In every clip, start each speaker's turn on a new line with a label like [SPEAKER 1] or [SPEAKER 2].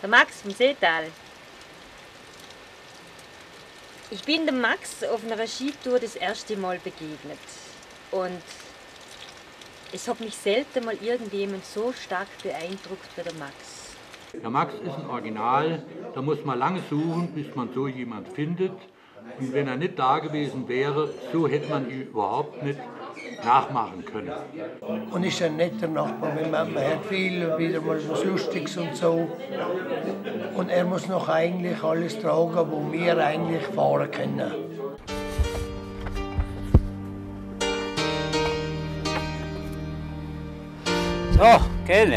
[SPEAKER 1] Der Max vom Seetal. Ich bin dem Max auf einer Skitour das erste Mal begegnet. Und es hat mich selten mal irgendjemand so stark beeindruckt wie der Max.
[SPEAKER 2] Der Max ist ein Original, da muss man lange suchen, bis man so jemand findet. Und wenn er nicht da gewesen wäre, so hätte man ihn überhaupt nicht nachmachen können.
[SPEAKER 3] Und ist ein netter Nachbar, weil man hört viel, wieder mal was Lustiges und so. Und er muss noch eigentlich alles tragen, wo wir eigentlich fahren können.
[SPEAKER 4] So, gerne.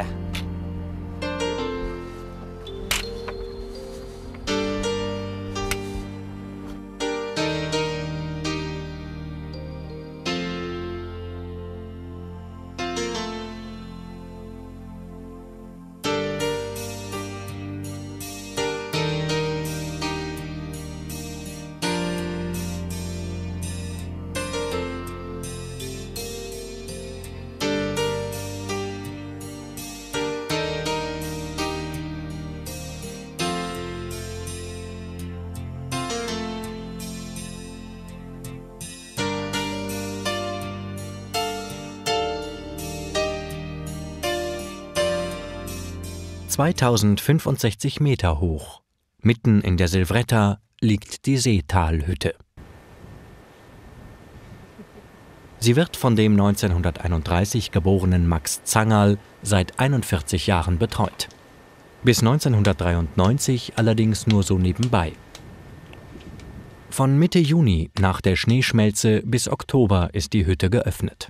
[SPEAKER 5] »2065 Meter hoch. Mitten in der Silvretta liegt die Seetalhütte. Sie wird von dem 1931 geborenen Max Zangerl seit 41 Jahren betreut. Bis 1993 allerdings nur so nebenbei. Von Mitte Juni nach der Schneeschmelze bis Oktober ist die Hütte geöffnet.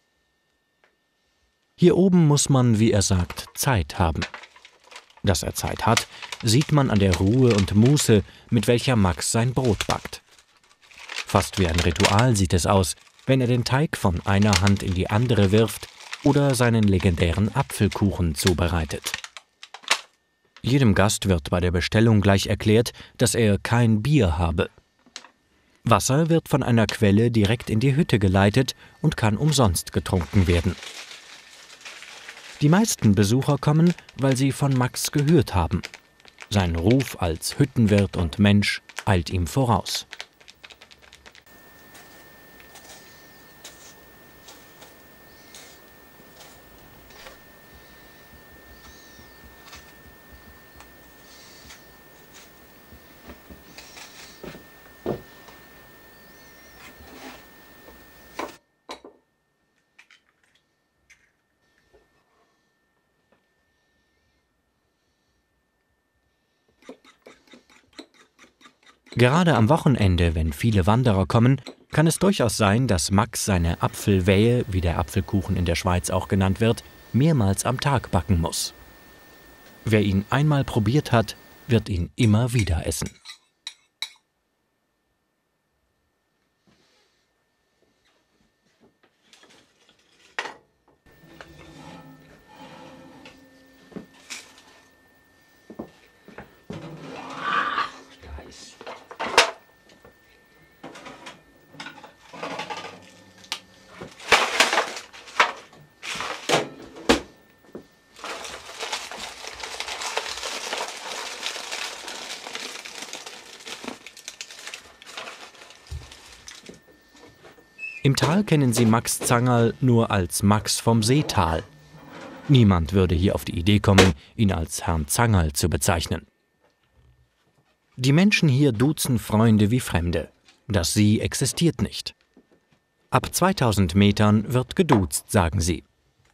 [SPEAKER 5] Hier oben muss man, wie er sagt, Zeit haben. Dass er Zeit hat, sieht man an der Ruhe und Muße, mit welcher Max sein Brot backt. Fast wie ein Ritual sieht es aus, wenn er den Teig von einer Hand in die andere wirft oder seinen legendären Apfelkuchen zubereitet. Jedem Gast wird bei der Bestellung gleich erklärt, dass er kein Bier habe. Wasser wird von einer Quelle direkt in die Hütte geleitet und kann umsonst getrunken werden. Die meisten Besucher kommen, weil sie von Max gehört haben. Sein Ruf als Hüttenwirt und Mensch eilt ihm voraus. Gerade am Wochenende, wenn viele Wanderer kommen, kann es durchaus sein, dass Max seine Apfelwehe, wie der Apfelkuchen in der Schweiz auch genannt wird, mehrmals am Tag backen muss. Wer ihn einmal probiert hat, wird ihn immer wieder essen. Im Tal kennen sie Max Zangerl nur als Max vom Seetal. Niemand würde hier auf die Idee kommen, ihn als Herrn Zangerl zu bezeichnen. Die Menschen hier duzen Freunde wie Fremde. Das Sie existiert nicht. Ab 2000 Metern wird geduzt, sagen sie.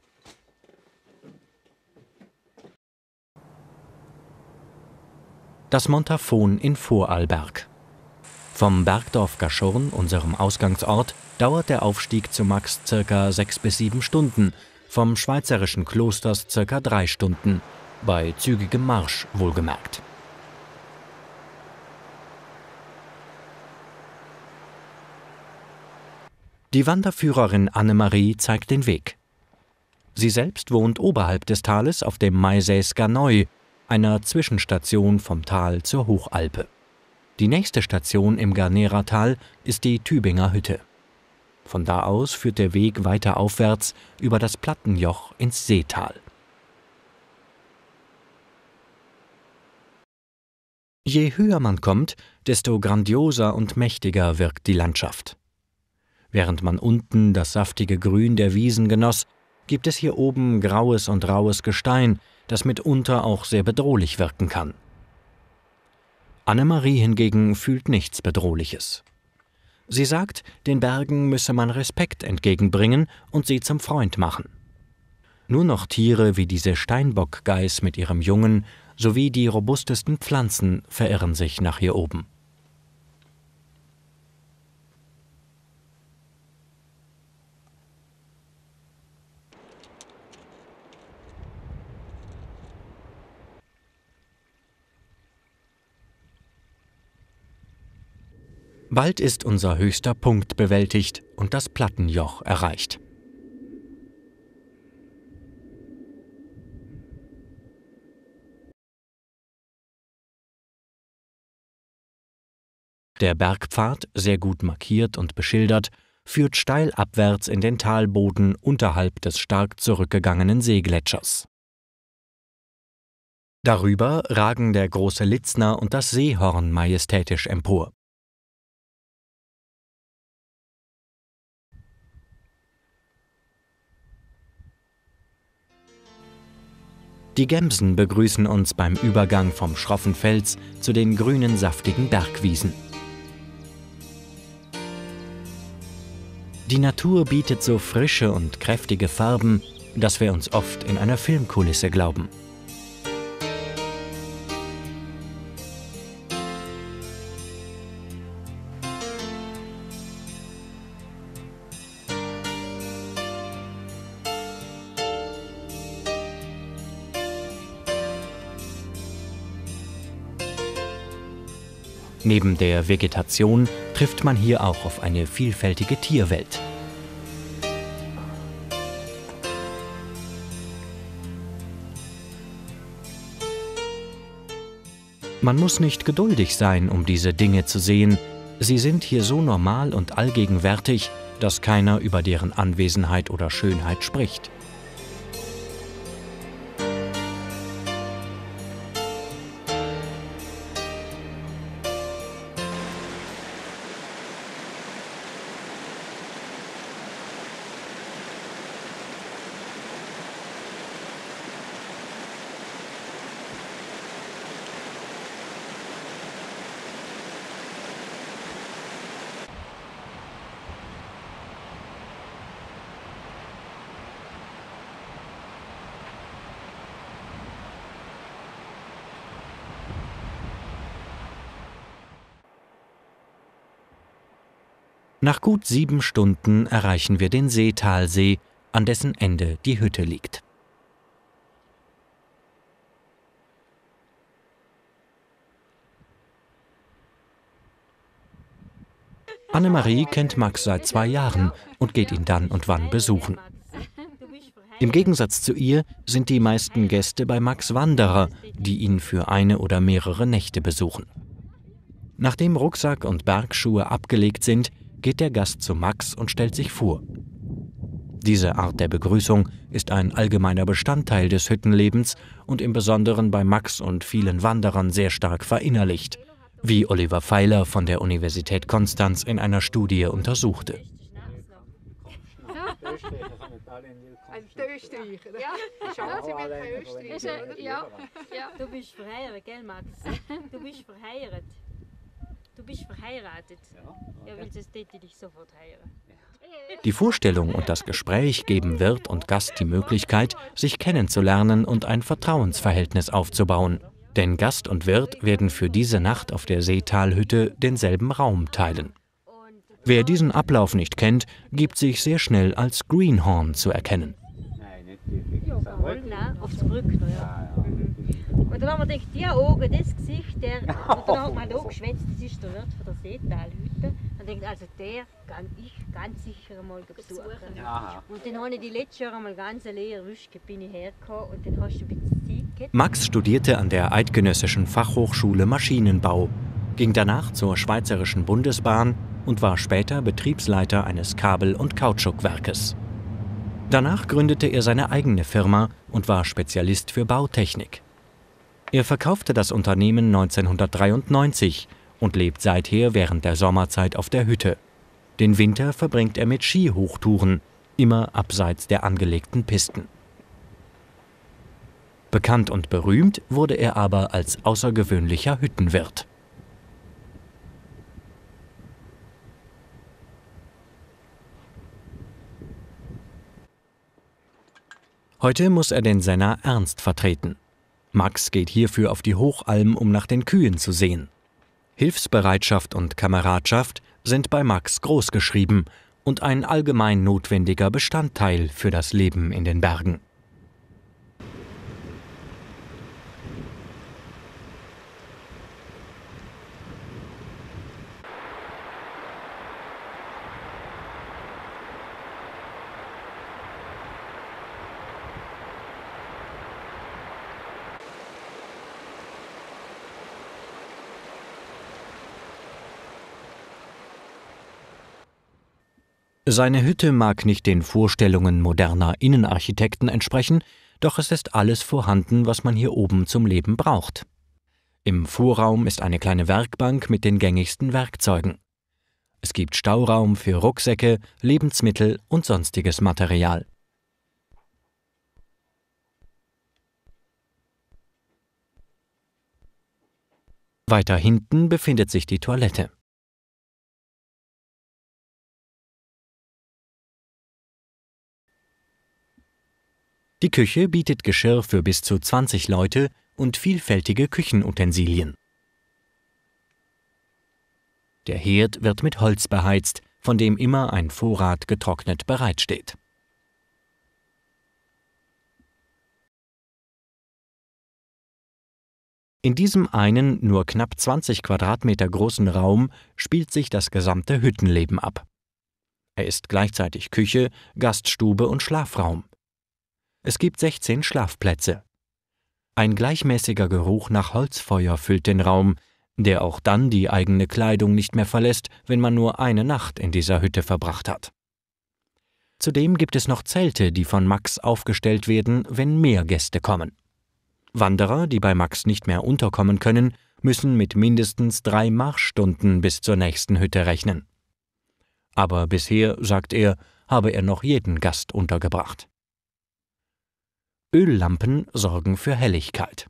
[SPEAKER 5] Das Montafon in Vorarlberg. Vom Bergdorf Gaschurn, unserem Ausgangsort, dauert der Aufstieg zu Max ca. 6 bis 7 Stunden, vom schweizerischen Klosters ca. 3 Stunden, bei zügigem Marsch wohlgemerkt. Die Wanderführerin Annemarie zeigt den Weg. Sie selbst wohnt oberhalb des Tales auf dem Maisäsker Neu, einer Zwischenstation vom Tal zur Hochalpe. Die nächste Station im Garneratal ist die Tübinger Hütte. Von da aus führt der Weg weiter aufwärts über das Plattenjoch ins Seetal. Je höher man kommt, desto grandioser und mächtiger wirkt die Landschaft. Während man unten das saftige Grün der Wiesen genoss, gibt es hier oben graues und raues Gestein, das mitunter auch sehr bedrohlich wirken kann. Annemarie hingegen fühlt nichts Bedrohliches. Sie sagt, den Bergen müsse man Respekt entgegenbringen und sie zum Freund machen. Nur noch Tiere wie diese Steinbockgeiß mit ihrem Jungen sowie die robustesten Pflanzen verirren sich nach hier oben. Bald ist unser höchster Punkt bewältigt und das Plattenjoch erreicht. Der Bergpfad, sehr gut markiert und beschildert, führt steil abwärts in den Talboden unterhalb des stark zurückgegangenen Seegletschers. Darüber ragen der große Litzner und das Seehorn majestätisch empor. Die Gemsen begrüßen uns beim Übergang vom schroffen Fels zu den grünen, saftigen Bergwiesen. Die Natur bietet so frische und kräftige Farben, dass wir uns oft in einer Filmkulisse glauben. Neben der Vegetation trifft man hier auch auf eine vielfältige Tierwelt. Man muss nicht geduldig sein, um diese Dinge zu sehen. Sie sind hier so normal und allgegenwärtig, dass keiner über deren Anwesenheit oder Schönheit spricht. Nach gut 7 Stunden erreichen wir den Seetalsee, an dessen Ende die Hütte liegt. Annemarie kennt Max seit 2 Jahren und geht ihn dann und wann besuchen. Im Gegensatz zu ihr sind die meisten Gäste bei Max Wanderer, die ihn für eine oder mehrere Nächte besuchen. Nachdem Rucksack und Bergschuhe abgelegt sind, geht der Gast zu Max und stellt sich vor. Diese Art der Begrüßung ist ein allgemeiner Bestandteil des Hüttenlebens und im Besonderen bei Max und vielen Wanderern sehr stark verinnerlicht, wie Oliver Feiler von der Universität Konstanz in einer Studie untersuchte.
[SPEAKER 6] Die Österreicher. Ja, schauen Sie mal die Österreicher. Ja.
[SPEAKER 1] Du bist verheiratet, gell Max? Du bist verheiratet. Du bist verheiratet. Ja, weil sonst täte ich dich sofort heiraten.
[SPEAKER 5] Die Vorstellung und das Gespräch geben Wirt und Gast die Möglichkeit, sich kennenzulernen und ein Vertrauensverhältnis aufzubauen. Denn Gast und Wirt werden für diese Nacht auf der Seetalhütte denselben Raum teilen. Wer diesen Ablauf nicht kennt, gibt sich sehr schnell als Greenhorn zu erkennen.
[SPEAKER 1] Nein, aufs Brückner, ja. Und dann haben wir gedacht, die Augen, das Gesicht, der, und dann hat man da geschwätzt, das ist der Wirt von der Seetalhütte. Und denkt, also der kann ich ganz sicher einmal besuchen. Ja. Und dann habe ich die letzte Jahr einmal ganz leer Rüschke bin ich hergekommen und dann hast du ein bisschen Zeit gehabt.
[SPEAKER 5] Max studierte an der Eidgenössischen Fachhochschule Maschinenbau, ging danach zur Schweizerischen Bundesbahn und war später Betriebsleiter eines Kabel- und Kautschukwerkes. Danach gründete er seine eigene Firma und war Spezialist für Bautechnik. Er verkaufte das Unternehmen 1993 und lebt seither während der Sommerzeit auf der Hütte. Den Winter verbringt er mit Skihochtouren, immer abseits der angelegten Pisten. Bekannt und berühmt wurde er aber als außergewöhnlicher Hüttenwirt. Heute muss er den Senner Ernst vertreten. Max geht hierfür auf die Hochalm, um nach den Kühen zu sehen. Hilfsbereitschaft und Kameradschaft sind bei Max großgeschrieben und ein allgemein notwendiger Bestandteil für das Leben in den Bergen. Seine Hütte mag nicht den Vorstellungen moderner Innenarchitekten entsprechen, doch es ist alles vorhanden, was man hier oben zum Leben braucht. Im Vorraum ist eine kleine Werkbank mit den gängigsten Werkzeugen. Es gibt Stauraum für Rucksäcke, Lebensmittel und sonstiges Material. Weiter hinten befindet sich die Toilette. Die Küche bietet Geschirr für bis zu 20 Leute und vielfältige Küchenutensilien. Der Herd wird mit Holz beheizt, von dem immer ein Vorrat getrocknet bereitsteht. In diesem einen, nur knapp 20 Quadratmeter großen Raum spielt sich das gesamte Hüttenleben ab. Er ist gleichzeitig Küche, Gaststube und Schlafraum. Es gibt 16 Schlafplätze. Ein gleichmäßiger Geruch nach Holzfeuer füllt den Raum, der auch dann die eigene Kleidung nicht mehr verlässt, wenn man nur eine Nacht in dieser Hütte verbracht hat. Zudem gibt es noch Zelte, die von Max aufgestellt werden, wenn mehr Gäste kommen. Wanderer, die bei Max nicht mehr unterkommen können, müssen mit mindestens 3 Marschstunden bis zur nächsten Hütte rechnen. Aber bisher, sagt er, habe er noch jeden Gast untergebracht. Öllampen sorgen für Helligkeit.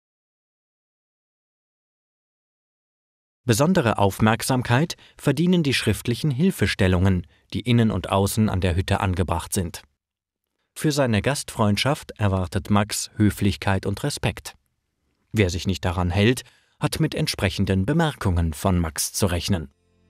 [SPEAKER 5] Besondere Aufmerksamkeit verdienen die schriftlichen Hilfestellungen, die innen und außen an der Hütte angebracht sind. Für seine Gastfreundschaft erwartet Max Höflichkeit und Respekt. Wer sich nicht daran hält, hat mit entsprechenden Bemerkungen von Max zu rechnen.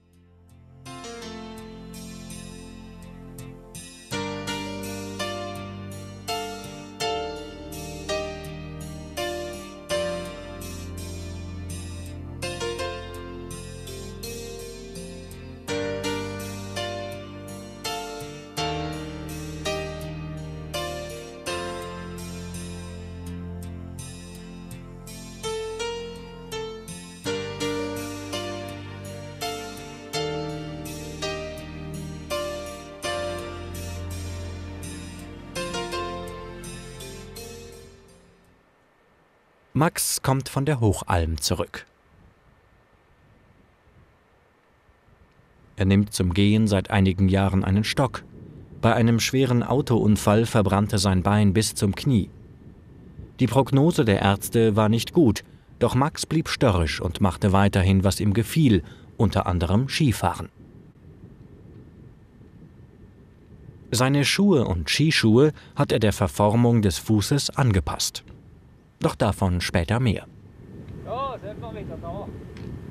[SPEAKER 5] Max kommt von der Hochalm zurück. Er nimmt zum Gehen seit einigen Jahren einen Stock. Bei einem schweren Autounfall verbrannte sein Bein bis zum Knie. Die Prognose der Ärzte war nicht gut, doch Max blieb störrisch und machte weiterhin, was ihm gefiel, unter anderem Skifahren. Seine Schuhe und Skischuhe hat er der Verformung des Fußes angepasst. Doch davon später mehr.
[SPEAKER 4] Ja, sind wir wieder da.